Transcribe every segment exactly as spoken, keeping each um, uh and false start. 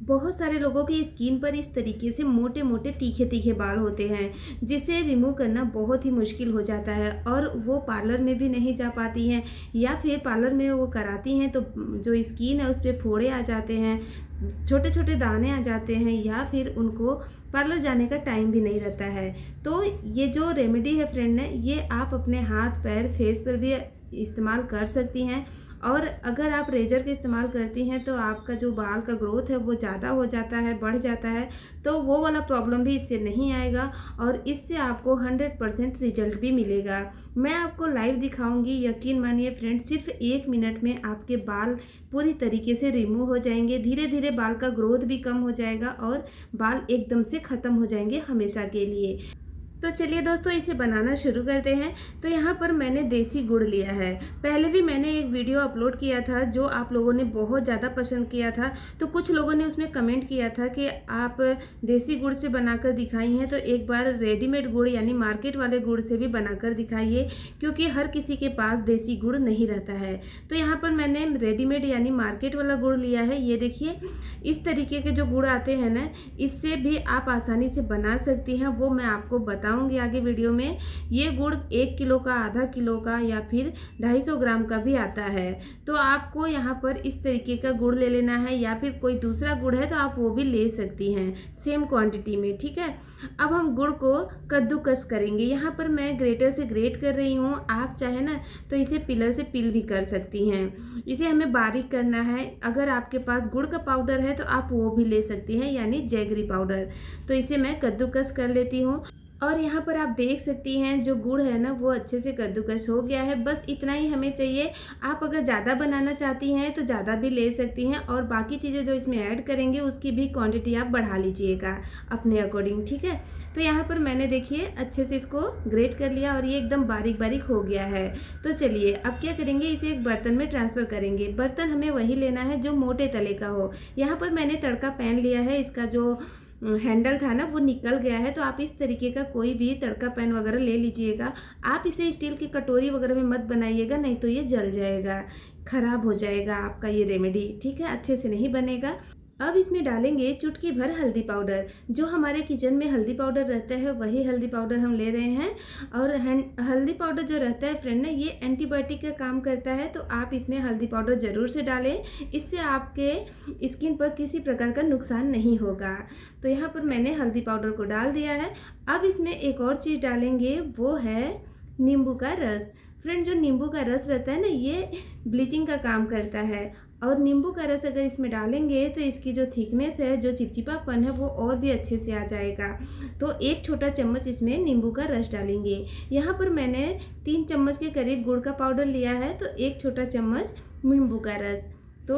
बहुत सारे लोगों की स्किन पर इस तरीके से मोटे मोटे तीखे तीखे बाल होते हैं, जिसे रिमूव करना बहुत ही मुश्किल हो जाता है और वो पार्लर में भी नहीं जा पाती हैं, या फिर पार्लर में वो कराती हैं तो जो स्किन है उस पर फोड़े आ जाते हैं, छोटे छोटे दाने आ जाते हैं, या फिर उनको पार्लर जाने का टाइम भी नहीं रहता है। तो ये जो रेमेडी है फ्रेंड ने, ये आप अपने हाथ पैर फेस पर भी इस्तेमाल कर सकती हैं। और अगर आप रेजर का इस्तेमाल करती हैं तो आपका जो बाल का ग्रोथ है वो ज़्यादा हो जाता है, बढ़ जाता है, तो वो वाला प्रॉब्लम भी इससे नहीं आएगा और इससे आपको हंड्रेड परसेंट रिजल्ट भी मिलेगा। मैं आपको लाइव दिखाऊंगी, यकीन मानिए फ्रेंड, सिर्फ एक मिनट में आपके बाल पूरी तरीके से रिमूव हो जाएंगे। धीरे धीरे बाल का ग्रोथ भी कम हो जाएगा और बाल एकदम से ख़त्म हो जाएंगे हमेशा के लिए। तो चलिए दोस्तों, इसे बनाना शुरू करते हैं। तो यहाँ पर मैंने देसी गुड़ लिया है। पहले भी मैंने एक वीडियो अपलोड किया था जो आप लोगों ने बहुत ज़्यादा पसंद किया था, तो कुछ लोगों ने उसमें कमेंट किया था कि आप देसी गुड़ से बनाकर दिखाई हैं, तो एक बार रेडीमेड गुड़ यानी मार्केट वाले गुड़ से भी बनाकर दिखाइए, क्योंकि हर किसी के पास देसी गुड़ नहीं रहता है। तो यहाँ पर मैंने रेडीमेड यानी मार्केट वाला गुड़ लिया है। ये देखिए, इस तरीके के जो गुड़ आते हैं ना, इससे भी आप आसानी से बना सकती हैं, वो मैं आपको बता बताऊंगी आगे वीडियो में। ये गुड़ एक किलो का, आधा किलो का या फिर ढाई सौ ग्राम का भी आता है। तो आपको यहाँ पर इस तरीके का गुड़ ले लेना है, या फिर कोई दूसरा गुड़ है तो आप वो भी ले सकती हैं सेम क्वांटिटी में, ठीक है। अब हम गुड़ को कद्दूकस करेंगे। यहाँ पर मैं ग्रेटर से ग्रेट कर रही हूँ, आप चाहे ना तो इसे पिलर से पिल भी कर सकती हैं। इसे हमें बारीक करना है। अगर आपके पास गुड़ का पाउडर है तो आप वो भी ले सकती हैं, यानी जैगरी पाउडर। तो इसे मैं कद्दूकस कर लेती हूँ और यहाँ पर आप देख सकती हैं जो गुड़ है ना वो अच्छे से कद्दूकस हो गया है। बस इतना ही हमें चाहिए। आप अगर ज़्यादा बनाना चाहती हैं तो ज़्यादा भी ले सकती हैं, और बाकी चीज़ें जो इसमें ऐड करेंगे उसकी भी क्वांटिटी आप बढ़ा लीजिएगा अपने अकॉर्डिंग, ठीक है। तो यहाँ पर मैंने देखिए अच्छे से इसको ग्रेट कर लिया और ये एकदम बारीक बारीक हो गया है। तो चलिए अब क्या करेंगे, इसे एक बर्तन में ट्रांसफ़र करेंगे। बर्तन हमें वही लेना है जो मोटे तले का हो। यहाँ पर मैंने तड़का पैन लिया है, इसका जो हैंडल था ना वो निकल गया है, तो आप इस तरीके का कोई भी तड़का पैन वगैरह ले लीजिएगा। आप इसे स्टील की कटोरी वगैरह में मत बनाइएगा, नहीं तो ये जल जाएगा, खराब हो जाएगा आपका ये रेमेडी, ठीक है, अच्छे से नहीं बनेगा। अब इसमें डालेंगे चुटकी भर हल्दी पाउडर। जो हमारे किचन में हल्दी पाउडर रहता है वही हल्दी पाउडर हम ले रहे हैं। और हल्दी पाउडर जो रहता है फ्रेंड ना, ये एंटीबायोटिक का काम करता है, तो आप इसमें हल्दी पाउडर ज़रूर से डालें। इससे आपके स्किन पर किसी प्रकार का नुकसान नहीं होगा। तो यहाँ पर मैंने हल्दी पाउडर को डाल दिया है। अब इसमें एक और चीज़ डालेंगे, वो है नींबू का रस। फ्रेंड, जो नींबू का रस रहता है ना, ये ब्लीचिंग का काम करता है, और नींबू का रस अगर इसमें डालेंगे तो इसकी जो थिकनेस है, जो चिपचिपापन है, वो और भी अच्छे से आ जाएगा। तो एक छोटा चम्मच इसमें नींबू का रस डालेंगे। यहाँ पर मैंने तीन चम्मच के करीब गुड़ का पाउडर लिया है, तो एक छोटा चम्मच नींबू का रस। तो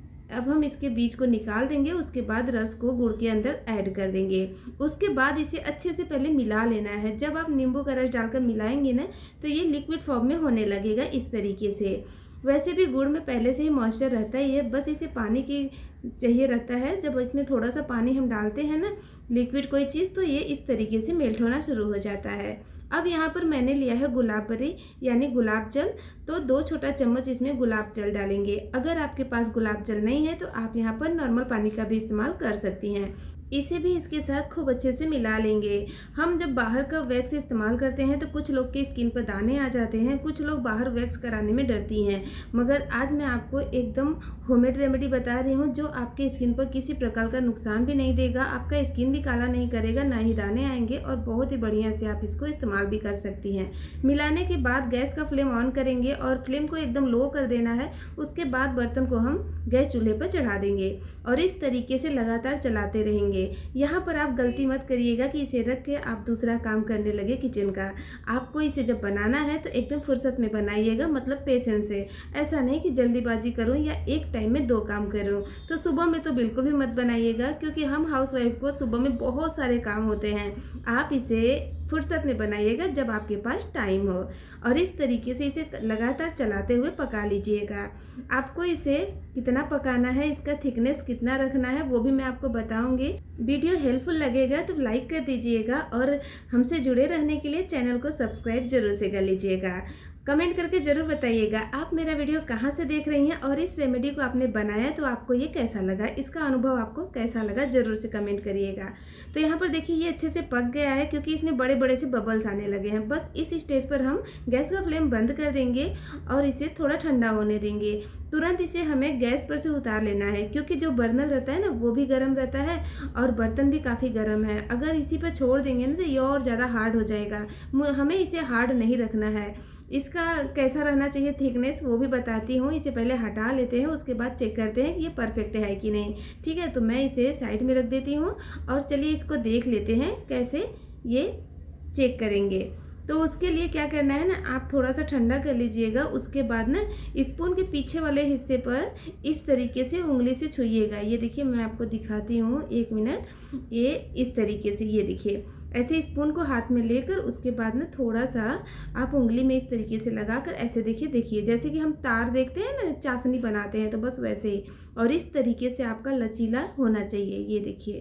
अब हम इसके बीज को निकाल देंगे, उसके बाद रस को गुड़ के अंदर ऐड कर देंगे। उसके बाद इसे अच्छे से पहले मिला लेना है। जब आप नींबू का रस डालकर मिलाएंगे ना, तो ये लिक्विड फॉर्म में होने लगेगा इस तरीके से। वैसे भी गुड़ में पहले से ही मॉइस्चर रहता ही है, बस इसे पानी की चाहिए रहता है। जब इसमें थोड़ा सा पानी हम डालते हैं ना, लिक्विड कोई चीज़, तो ये इस तरीके से मेल्ट होना शुरू हो जाता है। अब यहाँ पर मैंने लिया है गुलाब बरी यानी गुलाब जल, तो दो छोटा चम्मच इसमें गुलाब जल डालेंगे। अगर आपके पास गुलाब जल नहीं है तो आप यहाँ पर नॉर्मल पानी का भी इस्तेमाल कर सकती हैं। इसे भी इसके साथ खूब अच्छे से मिला लेंगे। हम जब बाहर का वैक्स इस्तेमाल करते हैं तो कुछ लोग के स्किन पर दाने आ जाते हैं, कुछ लोग बाहर वैक्स कराने में डरती हैं, मगर आज मैं आपको एकदम होममेड रेमेडी बता रही हूँ जो आपके स्किन पर किसी प्रकार का नुकसान भी नहीं देगा, आपका स्किन भी काला नहीं करेगा, ना ही दाने आएंगे, और बहुत ही बढ़िया से आप इसको इस्तेमाल भी कर सकती हैं। मिलाने के बाद गैस का फ्लेम ऑन करेंगे और फ्लेम को एकदम लो कर देना है। उसके बाद बर्तन को हम गैस चूल्हे पर चढ़ा देंगे और इस तरीके से लगातार चलाते रहेंगे। यहाँ पर आप गलती मत करिएगा कि इसे रख के आप दूसरा काम करने लगे किचन का। आपको इसे जब बनाना है तो एकदम फुर्सत में बनाइएगा, मतलब पेशेंस से। ऐसा नहीं कि जल्दीबाजी करूँ या एक टाइम में दो काम करूँ। तो सुबह में तो बिल्कुल भी मत बनाइएगा, क्योंकि हम हाउसवाइफ को सुबह में बहुत सारे काम होते हैं। आप इसे फुर्सत में बनाइएगा जब आपके पास टाइम हो, और इस तरीके से इसे लगातार चलाते हुए पका लीजिएगा। आपको इसे कितना पकाना है, इसका थिकनेस कितना रखना है, वो भी मैं आपको बताऊंगी। वीडियो हेल्पफुल लगेगा तो लाइक कर दीजिएगा, और हमसे जुड़े रहने के लिए चैनल को सब्सक्राइब जरूर से कर लीजिएगा। कमेंट करके ज़रूर बताइएगा आप मेरा वीडियो कहाँ से देख रही हैं और इस रेमेडी को आपने बनाया तो आपको ये कैसा लगा, इसका अनुभव आपको कैसा लगा ज़रूर से कमेंट करिएगा। तो यहाँ पर देखिए ये अच्छे से पक गया है क्योंकि इसमें बड़े बड़े से बबल्स आने लगे हैं। बस इस स्टेज पर हम गैस का फ्लेम बंद कर देंगे और इसे थोड़ा ठंडा होने देंगे। तुरंत इसे हमें गैस पर से उतार लेना है क्योंकि जो बर्नर रहता है ना वो भी गर्म रहता है और बर्तन भी काफ़ी गर्म है। अगर इसी पर छोड़ देंगे ना तो ये और ज़्यादा हार्ड हो जाएगा। हमें इसे हार्ड नहीं रखना है। इसका कैसा रहना चाहिए थिकनेस वो भी बताती हूँ। इसे पहले हटा लेते हैं, उसके बाद चेक करते हैं कि ये परफेक्ट है कि नहीं। ठीक है, तो मैं इसे साइड में रख देती हूँ और चलिए इसको देख लेते हैं कैसे ये चेक करेंगे। तो उसके लिए क्या करना है ना, आप थोड़ा सा ठंडा कर लीजिएगा। उसके बाद ना स्पून के पीछे वाले हिस्से पर इस तरीके से उंगली से छुइएगा। ये देखिए मैं आपको दिखाती हूँ, एक मिनट। ये इस तरीके से, ये देखिए ऐसे स्पून को हाथ में लेकर उसके बाद ना थोड़ा सा आप उंगली में इस तरीके से लगाकर ऐसे देखिए देखिए जैसे कि हम तार देखते हैं ना, चाशनी बनाते हैं, तो बस वैसे ही। और इस तरीके से आपका लचीला होना चाहिए, ये देखिए।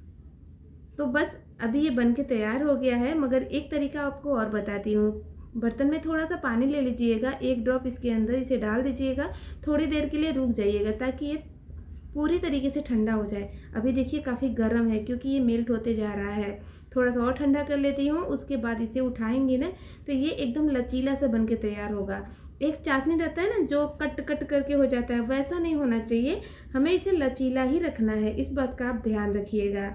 तो बस अभी ये बन के तैयार हो गया है। मगर एक तरीका आपको और बताती हूँ। बर्तन में थोड़ा सा पानी ले लीजिएगा, एक ड्रॉप इसके अंदर इसे डाल दीजिएगा, थोड़ी देर के लिए रुक जाइएगा ताकि ये पूरी तरीके से ठंडा हो जाए। अभी देखिए काफ़ी गर्म है क्योंकि ये मेल्ट होते जा रहा है। थोड़ा सा और ठंडा कर लेती हूँ, उसके बाद इसे उठाएंगे ना तो ये एकदम लचीला सा बन के तैयार होगा। एक चाशनी रहता है ना जो कट कट करके हो जाता है, वैसा नहीं होना चाहिए। हमें इसे लचीला ही रखना है, इस बात का आप ध्यान रखिएगा।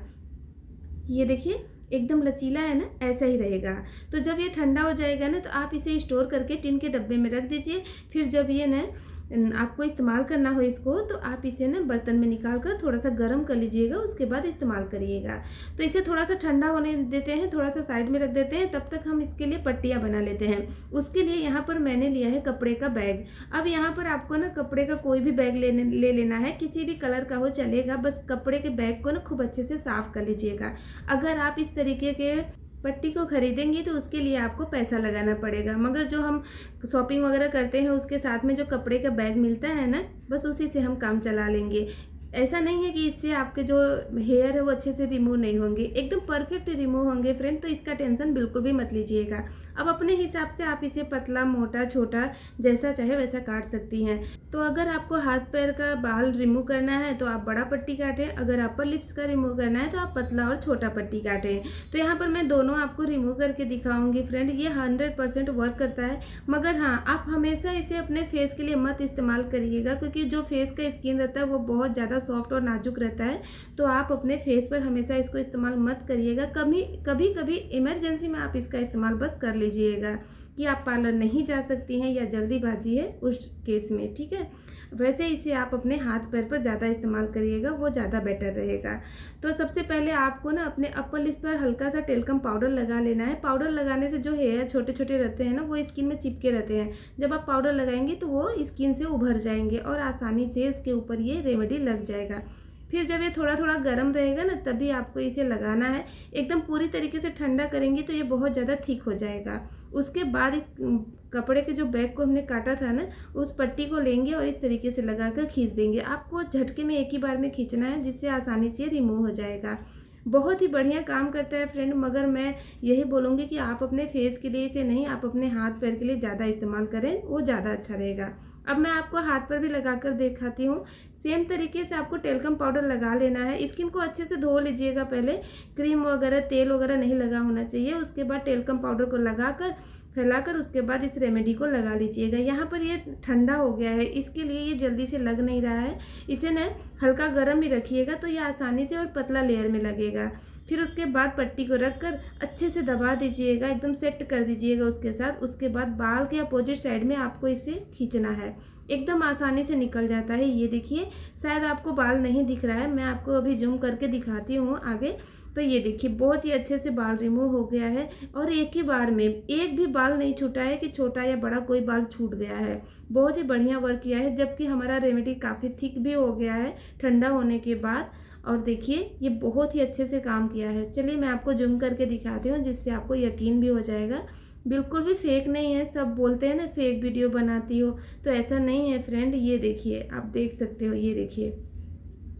ये देखिए एकदम लचीला है ना, ऐसा ही रहेगा। तो जब ये ठंडा हो जाएगा ना तो आप इसे स्टोर करके टिन के डब्बे में रख दीजिए। फिर जब ये ना आपको इस्तेमाल करना हो इसको तो आप इसे ना बर्तन में निकाल कर थोड़ा सा गर्म कर लीजिएगा, उसके बाद इस्तेमाल करिएगा। तो इसे थोड़ा सा ठंडा होने देते हैं, थोड़ा सा साइड में रख देते हैं। तब तक हम इसके लिए पट्टियाँ बना लेते हैं। उसके लिए यहाँ पर मैंने लिया है कपड़े का बैग। अब यहाँ पर आपको ना कपड़े का कोई भी बैग लेने ले लेना है, किसी भी कलर का हो चलेगा। बस कपड़े के बैग को ना खूब अच्छे से साफ़ कर लीजिएगा। अगर आप इस तरीके के पट्टी को खरीदेंगी तो उसके लिए आपको पैसा लगाना पड़ेगा, मगर जो हम शॉपिंग वगैरह करते हैं उसके साथ में जो कपड़े का बैग मिलता है ना, बस उसी से हम काम चला लेंगे। ऐसा नहीं है कि इससे आपके जो हेयर है वो अच्छे से रिमूव नहीं होंगे, एकदम परफेक्ट रिमूव होंगे फ्रेंड। तो इसका टेंशन बिल्कुल भी मत लीजिएगा। अब अपने हिसाब से आप इसे पतला मोटा छोटा जैसा चाहे वैसा काट सकती हैं। तो अगर आपको हाथ पैर का बाल रिमूव करना है तो आप बड़ा पट्टी काटें, अगर अपर लिप्स का रिमूव करना है तो आप पतला और छोटा पट्टी काटें। तो यहाँ पर मैं दोनों आपको रिमूव करके दिखाऊंगी फ्रेंड। ये हंड्रेड परसेंट वर्क करता है। मगर हाँ, आप हमेशा इसे अपने फेस के लिए मत इस्तेमाल करिएगा क्योंकि जो फेस का स्किन रहता है वो बहुत ज़्यादा सॉफ्ट और नाजुक रहता है। तो आप अपने फेस पर हमेशा इसको इस्तेमाल मत करिएगा। कभी कभी कभी इमरजेंसी में आप इसका इस्तेमाल बस कर लीजिएगा कि आप पार्लर नहीं जा सकती हैं या जल्दीबाजी है उस केस में। ठीक है, वैसे इसे आप अपने हाथ पैर पर ज़्यादा इस्तेमाल करिएगा, वो ज़्यादा बेटर रहेगा। तो सबसे पहले आपको ना अपने अपर लिप्स पर हल्का सा टेल्कम पाउडर लगा लेना है। पाउडर लगाने से जो हेयर छोटे छोटे रहते हैं ना वो स्किन में चिपके रहते हैं। जब आप पाउडर लगाएंगे तो वो स्किन से उभर जाएंगे और आसानी से इसके ऊपर ये रेमेडी लग जाएगा। फिर जब ये थोड़ा थोड़ा गर्म रहेगा ना तभी आपको इसे लगाना है। एकदम पूरी तरीके से ठंडा करेंगे तो ये बहुत ज़्यादा थिक हो जाएगा। उसके बाद इस कपड़े के जो बैग को हमने काटा था ना उस पट्टी को लेंगे और इस तरीके से लगा कर खींच देंगे। आपको झटके में एक ही बार में खींचना है जिससे आसानी से रिमूव हो जाएगा। बहुत ही बढ़िया काम करता है फ्रेंड। मगर मैं यही बोलूँगी कि आप अपने फेस के लिए इसे नहीं, आप अपने हाथ पैर के लिए ज़्यादा इस्तेमाल करें, वो ज़्यादा अच्छा रहेगा। अब मैं आपको हाथ पर भी लगा कर दिखाती हूँ। सेम तरीके से आपको टेल्कम पाउडर लगा लेना है। स्किन को अच्छे से धो लीजिएगा पहले, क्रीम वगैरह तेल वगैरह नहीं लगा होना चाहिए। उसके बाद टेल्कम पाउडर को लगाकर फैलाकर उसके बाद इस रेमेडी को लगा लीजिएगा। यहाँ पर ये ठंडा हो गया है, इसके लिए ये जल्दी से लग नहीं रहा है। इसे ना हल्का गर्म ही रखिएगा तो ये आसानी से और पतला लेयर में लगेगा। फिर उसके बाद पट्टी को रखकर अच्छे से दबा दीजिएगा, एकदम सेट कर दीजिएगा उसके साथ। उसके बाद बाल के अपोजिट साइड में आपको इसे खींचना है, एकदम आसानी से निकल जाता है। ये देखिए, शायद आपको बाल नहीं दिख रहा है, मैं आपको अभी जूम करके दिखाती हूँ आगे। तो ये देखिए बहुत ही अच्छे से बाल रिमूव हो गया है और एक ही बार में एक भी बाल नहीं छूटा है कि छोटा या बड़ा कोई बाल छूट गया है। बहुत ही बढ़िया वर्क किया है, जबकि हमारा रेमेडी काफ़ी थिक भी हो गया है ठंडा होने के बाद। और देखिए ये बहुत ही अच्छे से काम किया है। चलिए मैं आपको जूम करके दिखाती हूँ जिससे आपको यकीन भी हो जाएगा। बिल्कुल भी फेक नहीं है। सब बोलते हैं ना फेक वीडियो बनाती हो, तो ऐसा नहीं है फ्रेंड। ये देखिए, आप देख सकते हो, ये देखिए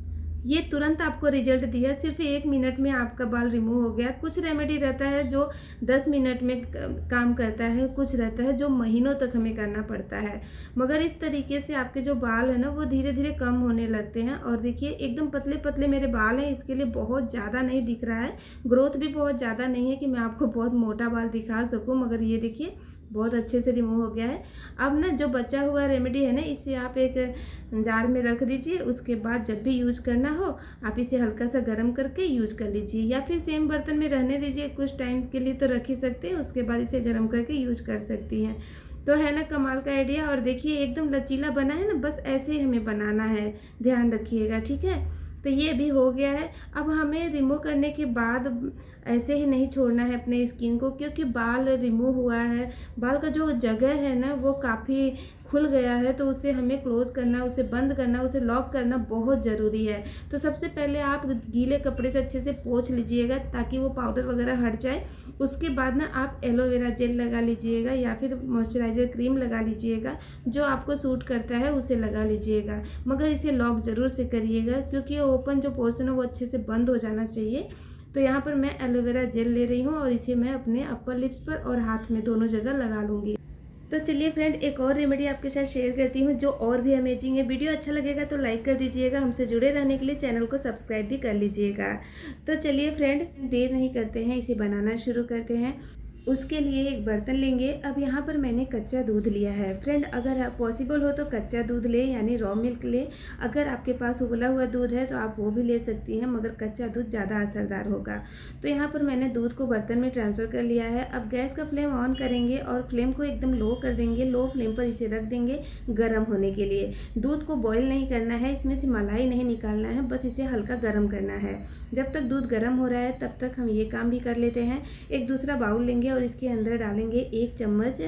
ये तुरंत आपको रिजल्ट दिया, सिर्फ एक मिनट में आपका बाल रिमूव हो गया। कुछ रेमेडी रहता है जो दस मिनट में काम करता है, कुछ रहता है जो महीनों तक हमें करना पड़ता है, मगर इस तरीके से आपके जो बाल है ना वो धीरे धीरे कम होने लगते हैं। और देखिए एकदम पतले पतले मेरे बाल हैं, इसके लिए बहुत ज़्यादा नहीं दिख रहा है, ग्रोथ भी बहुत ज़्यादा नहीं है कि मैं आपको बहुत मोटा बाल दिखा सकूँ, मगर ये देखिए बहुत अच्छे से रिमूव हो गया है। अब ना जो बचा हुआ रेमेडी है ना, इसे आप एक जार में रख दीजिए। उसके बाद जब भी यूज करना हो आप इसे हल्का सा गर्म करके यूज कर लीजिए, या फिर सेम बर्तन में रहने दीजिए, कुछ टाइम के लिए तो रख ही सकते हैं, उसके बाद इसे गर्म करके यूज कर सकती हैं। तो है ना कमाल का आइडिया। और देखिए एकदम लचीला बना है ना, बस ऐसे ही हमें बनाना है, ध्यान रखिएगा, ठीक है। तो ये भी हो गया है। अब हमें रिमूव करने के बाद ऐसे ही नहीं छोड़ना है अपने स्किन को, क्योंकि बाल रिमूव हुआ है, बाल का जो जगह है ना वो काफ़ी खुल गया है, तो उसे हमें क्लोज करना, उसे बंद करना, उसे लॉक करना बहुत ज़रूरी है। तो सबसे पहले आप गीले कपड़े से अच्छे से पोंछ लीजिएगा ताकि वो पाउडर वगैरह हट जाए। उसके बाद ना आप एलोवेरा जेल लगा लीजिएगा या फिर मॉइस्चराइज़र क्रीम लगा लीजिएगा, जो आपको सूट करता है उसे लगा लीजिएगा, मगर इसे लॉक ज़रूर से करिएगा क्योंकि ओपन जो पोर्शन है वो अच्छे से बंद हो जाना चाहिए। तो यहाँ पर मैं एलोवेरा जेल ले रही हूँ और इसे मैं अपने अपर लिप्स पर और हाथ में दोनों जगह लगा लूँगी। तो चलिए फ्रेंड, एक और रेमेडी आपके साथ शेयर करती हूँ जो और भी अमेजिंग है। वीडियो अच्छा लगेगा तो लाइक कर दीजिएगा, हमसे जुड़े रहने के लिए चैनल को सब्सक्राइब भी कर लीजिएगा। तो चलिए फ्रेंड, देर नहीं करते हैं, इसे बनाना शुरू करते हैं। उसके लिए एक बर्तन लेंगे। अब यहाँ पर मैंने कच्चा दूध लिया है। फ्रेंड, अगर पॉसिबल हो तो कच्चा दूध ले, यानी रॉ मिल्क ले। अगर आपके पास उबला हुआ दूध है तो आप वो भी ले सकती हैं, मगर कच्चा दूध ज़्यादा असरदार होगा। तो यहाँ पर मैंने दूध को बर्तन में ट्रांसफ़र कर लिया है। अब गैस का फ्लेम ऑन करेंगे और फ्लेम को एकदम लो कर देंगे। लो फ्लेम पर इसे रख देंगे गर्म होने के लिए। दूध को बॉईल नहीं करना है, इसमें से मलाई नहीं निकालना है, बस इसे हल्का गर्म करना है। जब तक दूध गर्म हो रहा है तब तक हम ये काम भी कर लेते हैं। एक दूसरा बाउल लेंगे और इसके अंदर डालेंगे एक चम्मच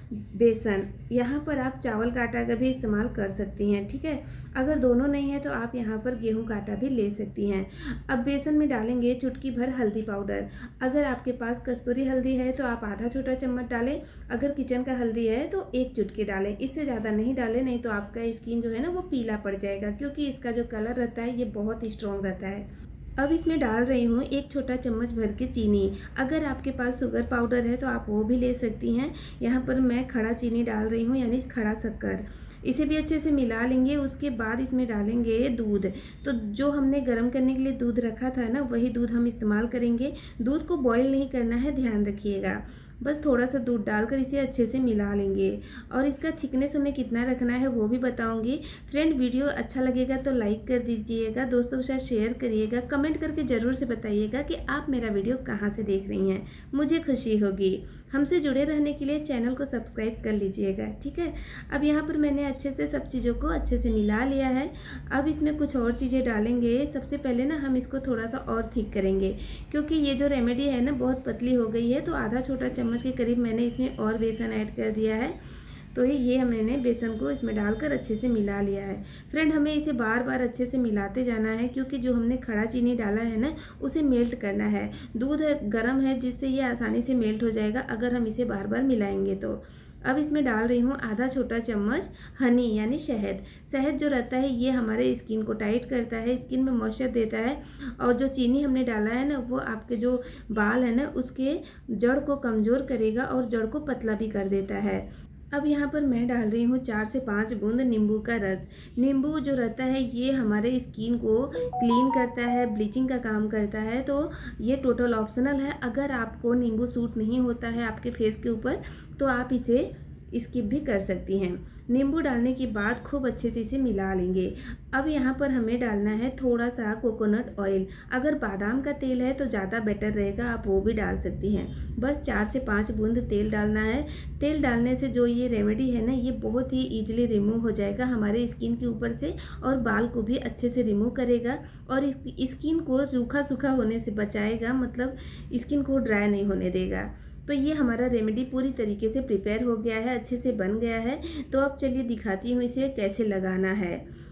बेसन। यहाँ पर आप चावल का आटा का भी इस्तेमाल कर सकती हैं, ठीक है। अगर दोनों नहीं है तो आप यहाँ पर गेहूं का आटा भी ले सकती हैं। अब बेसन में डालेंगे चुटकी भर हल्दी पाउडर। अगर आपके पास कस्तूरी हल्दी है तो आप आधा छोटा चम्मच डालें, अगर किचन का हल्दी है तो एक चुटकी डालें, इससे ज़्यादा नहीं डालें, नहीं तो आपका स्किन जो है ना वो पीला पड़ जाएगा, क्योंकि इसका जो कलर रहता है ये बहुत ही स्ट्रॉन्ग रहता है। अब इसमें डाल रही हूँ एक छोटा चम्मच भर के चीनी। अगर आपके पास शुगर पाउडर है तो आप वो भी ले सकती हैं। यहाँ पर मैं खड़ा चीनी डाल रही हूँ, यानी खड़ा शक्कर। इसे भी अच्छे से मिला लेंगे। उसके बाद इसमें डालेंगे दूध। तो जो हमने गर्म करने के लिए दूध रखा था ना, वही दूध हम इस्तेमाल करेंगे। दूध को बॉईल नहीं करना है, ध्यान रखिएगा। बस थोड़ा सा दूध डालकर इसे अच्छे से मिला लेंगे। और इसका थिकनेस हमें कितना रखना है वो भी बताऊंगी। फ्रेंड, वीडियो अच्छा लगेगा तो लाइक कर दीजिएगा, दोस्तों के साथ शेयर करिएगा, कमेंट करके ज़रूर से बताइएगा कि आप मेरा वीडियो कहाँ से देख रही हैं, मुझे खुशी होगी। हमसे जुड़े रहने के लिए चैनल को सब्सक्राइब कर लीजिएगा, ठीक है। अब यहाँ पर मैंने अच्छे से सब चीज़ों को अच्छे से मिला लिया है। अब इसमें कुछ और चीज़ें डालेंगे। सबसे पहले ना हम इसको थोड़ा सा और थिक करेंगे, क्योंकि ये जो रेमेडी है ना बहुत पतली हो गई है। तो आधा छोटा चम्मच के करीब मैंने इसमें और बेसन ऐड कर दिया है। तो ये मैंने बेसन को इसमें डालकर अच्छे से मिला लिया है। फ्रेंड, हमें इसे बार बार अच्छे से मिलाते जाना है, क्योंकि जो हमने खड़ा चीनी डाला है ना उसे मेल्ट करना है। दूध गर्म है जिससे ये आसानी से मेल्ट हो जाएगा अगर हम इसे बार बार मिलाएंगे तो। अब इसमें डाल रही हूँ आधा छोटा चम्मच हनी, यानी शहद। शहद जो रहता है ये हमारे स्किन को टाइट करता है, स्किन में मॉइस्चर देता है। और जो चीनी हमने डाला है ना वो आपके जो बाल है ना उसके जड़ को कमज़ोर करेगा और जड़ को पतला भी कर देता है। अब यहाँ पर मैं डाल रही हूँ चार से पाँच बूंद नींबू का रस। नींबू जो रहता है ये हमारे स्किन को क्लीन करता है, ब्लीचिंग का काम करता है। तो ये टोटल ऑप्शनल है। अगर आपको नींबू सूट नहीं होता है आपके फेस के ऊपर तो आप इसे स्किप भी कर सकती हैं। नींबू डालने के बाद खूब अच्छे से इसे मिला लेंगे। अब यहाँ पर हमें डालना है थोड़ा सा कोकोनट ऑयल। अगर बादाम का तेल है तो ज़्यादा बेटर रहेगा, आप वो भी डाल सकती हैं। बस चार से पाँच बूंद तेल डालना है। तेल डालने से जो ये रेमेडी है ना ये बहुत ही ईजिली रिमूव हो जाएगा हमारे स्किन के ऊपर से, और बाल को भी अच्छे से रिमूव करेगा और स्किन को रूखा सूखा होने से बचाएगा, मतलब स्किन को ड्राई नहीं होने देगा। तो ये हमारा रेमेडी पूरी तरीके से प्रिपेयर हो गया है, अच्छे से बन गया है। तो अब चलिए दिखाती हूँ इसे कैसे लगाना है।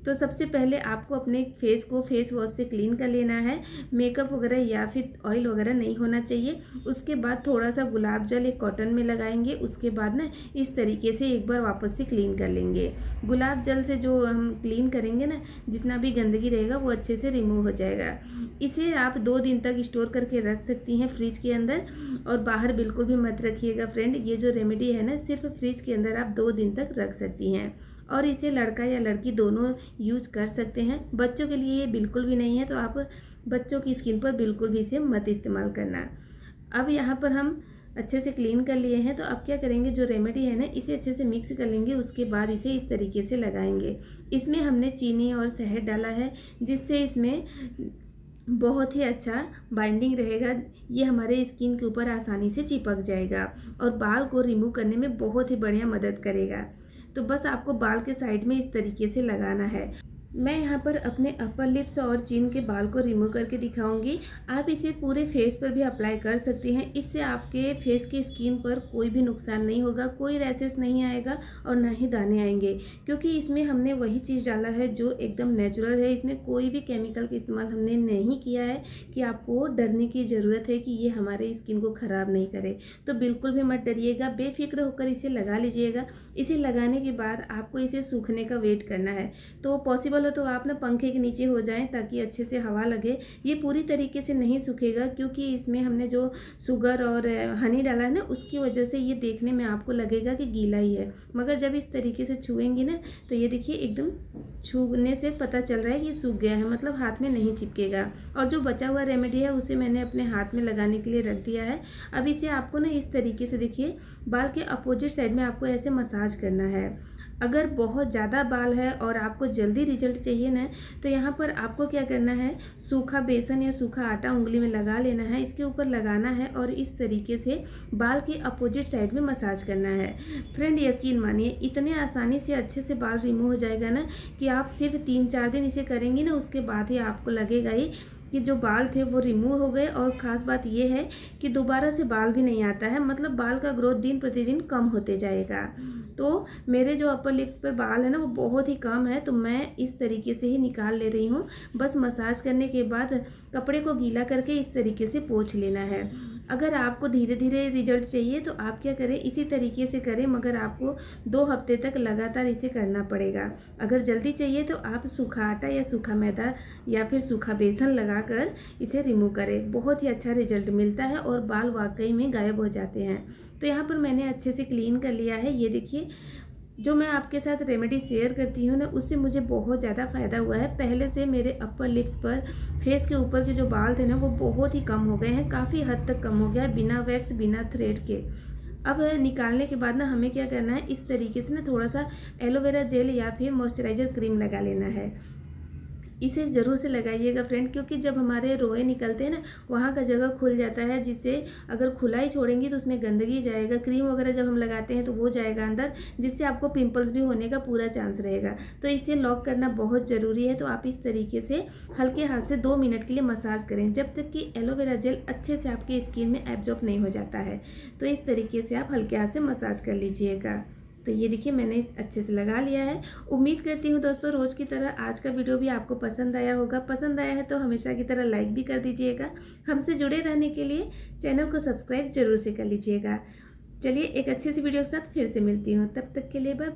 तो सबसे पहले आपको अपने फेस को फेस वॉश से क्लीन कर लेना है। मेकअप वगैरह या फिर ऑयल वगैरह नहीं होना चाहिए। उसके बाद थोड़ा सा गुलाब जल एक कॉटन में लगाएंगे। उसके बाद ना इस तरीके से एक बार वापस से क्लीन कर लेंगे। गुलाब जल से जो हम क्लीन करेंगे ना, जितना भी गंदगी रहेगा वो अच्छे से रिमूव हो जाएगा। इसे आप दो दिन तक स्टोर करके रख सकती हैं फ्रिज के अंदर, और बाहर बिल्कुल भी मत रखिएगा फ्रेंड। ये जो रेमेडी है ना, सिर्फ फ्रिज के अंदर आप दो दिन तक रख सकती हैं, और इसे लड़का या लड़की दोनों यूज कर सकते हैं। बच्चों के लिए ये बिल्कुल भी नहीं है, तो आप बच्चों की स्किन पर बिल्कुल भी इसे मत इस्तेमाल करना। अब यहाँ पर हम अच्छे से क्लीन कर लिए हैं, तो अब क्या करेंगे, जो रेमेडी है ना, इसे अच्छे से मिक्स कर लेंगे। उसके बाद इसे इस तरीके से लगाएंगे। इसमें हमने चीनी और शहद डाला है, जिससे इसमें बहुत ही अच्छा बाइंडिंग रहेगा। ये हमारे स्किन के ऊपर आसानी से चिपक जाएगा और बाल को रिमूव करने में बहुत ही बढ़िया मदद करेगा। तो बस आपको बाल के साइड में इस तरीके से लगाना है। मैं यहाँ पर अपने अपर लिप्स और चिन के बाल को रिमूव करके दिखाऊंगी। आप इसे पूरे फेस पर भी अप्लाई कर सकती हैं। इससे आपके फेस की स्किन पर कोई भी नुकसान नहीं होगा, कोई रैशेस नहीं आएगा और ना ही दाने आएंगे, क्योंकि इसमें हमने वही चीज़ डाला है जो एकदम नेचुरल है। इसमें कोई भी केमिकल का इस्तेमाल हमने नहीं किया है कि आपको डरने की ज़रूरत है कि ये हमारे स्किन को ख़राब नहीं करे। तो बिल्कुल भी मत डरिएगा, बेफिक्र होकर इसे लगा लीजिएगा। इसे लगाने के बाद आपको इसे सूखने का वेट करना है। तो पॉसिबल तो आप ना पंखे के नीचे हो जाएं ताकि अच्छे से हवा लगे। ये पूरी तरीके से नहीं सूखेगा, क्योंकि इसमें हमने जो शुगर और हनी डाला है ना, उसकी वजह से ये देखने में आपको लगेगा कि गीला ही है, मगर जब इस तरीके से छुएंगी ना, तो ये देखिए एकदम छूने से पता चल रहा है कि ये सूख गया है, मतलब हाथ में नहीं चिपकेगा। और जो बचा हुआ रेमेडी है उसे मैंने अपने हाथ में लगाने के लिए रख दिया है। अब इसे आपको ना इस तरीके से देखिए बाल के अपोजिट साइड में आपको ऐसे मसाज करना है। अगर बहुत ज़्यादा बाल है और आपको जल्दी रिजल्ट चाहिए ना, तो यहाँ पर आपको क्या करना है, सूखा बेसन या सूखा आटा उंगली में लगा लेना है, इसके ऊपर लगाना है और इस तरीके से बाल के अपोजिट साइड में मसाज करना है। फ्रेंड यकीन मानिए, इतने आसानी से अच्छे से बाल रिमूव हो जाएगा ना कि आप सिर्फ तीन चार दिन इसे करेंगी ना, उसके बाद ही आपको लगेगा ही कि जो बाल थे वो रिमूव हो गए। और ख़ास बात ये है कि दोबारा से बाल भी नहीं आता है, मतलब बाल का ग्रोथ दिन प्रतिदिन कम होते जाएगा। तो मेरे जो अपर लिप्स पर बाल है ना, वो बहुत ही कम है, तो मैं इस तरीके से ही निकाल ले रही हूँ। बस मसाज करने के बाद कपड़े को गीला करके इस तरीके से पोंछ लेना है। अगर आपको धीरे धीरे रिजल्ट चाहिए तो आप क्या करें, इसी तरीके से करें, मगर आपको दो हफ्ते तक लगातार इसे करना पड़ेगा। अगर जल्दी चाहिए तो आप सूखा आटा या सूखा मैदा या फिर सूखा बेसन लगाकर इसे रिमूव करें। बहुत ही अच्छा रिजल्ट मिलता है और बाल वाकई में गायब हो जाते हैं। तो यहाँ पर मैंने अच्छे से क्लीन कर लिया है। ये देखिए, जो मैं आपके साथ रेमेडी शेयर करती हूँ ना, उससे मुझे बहुत ज़्यादा फ़ायदा हुआ है। पहले से मेरे अपर लिप्स पर, फेस के ऊपर के जो बाल थे ना, वो बहुत ही कम हो गए हैं, काफ़ी हद तक कम हो गया है, बिना वैक्स बिना थ्रेड के। अब निकालने के बाद ना हमें क्या करना है, इस तरीके से ना थोड़ा सा एलोवेरा जेल या फिर मॉइस्चराइजर क्रीम लगा लेना है। इसे ज़रूर से लगाइएगा फ्रेंड, क्योंकि जब हमारे रोए निकलते हैं ना, वहाँ का जगह खुल जाता है, जिससे अगर खुला ही छोड़ेंगी तो उसमें गंदगी जाएगा। क्रीम वगैरह जब हम लगाते हैं तो वो जाएगा अंदर, जिससे आपको पिंपल्स भी होने का पूरा चांस रहेगा। तो इसे लॉक करना बहुत ज़रूरी है। तो आप इस तरीके से हल्के हाथ से दो मिनट के लिए मसाज करें, जब तक कि एलोवेरा जेल अच्छे से आपके स्किन में एब्जॉर्ब नहीं हो जाता है। तो इस तरीके से आप हल्के हाथ से मसाज कर लीजिएगा। तो ये देखिए, मैंने अच्छे से लगा लिया है। उम्मीद करती हूँ दोस्तों, रोज़ की तरह आज का वीडियो भी आपको पसंद आया होगा। पसंद आया है तो हमेशा की तरह लाइक भी कर दीजिएगा। हमसे जुड़े रहने के लिए चैनल को सब्सक्राइब जरूर से कर लीजिएगा। चलिए, एक अच्छी सी वीडियो के साथ फिर से मिलती हूँ। तब तक के लिए बाय।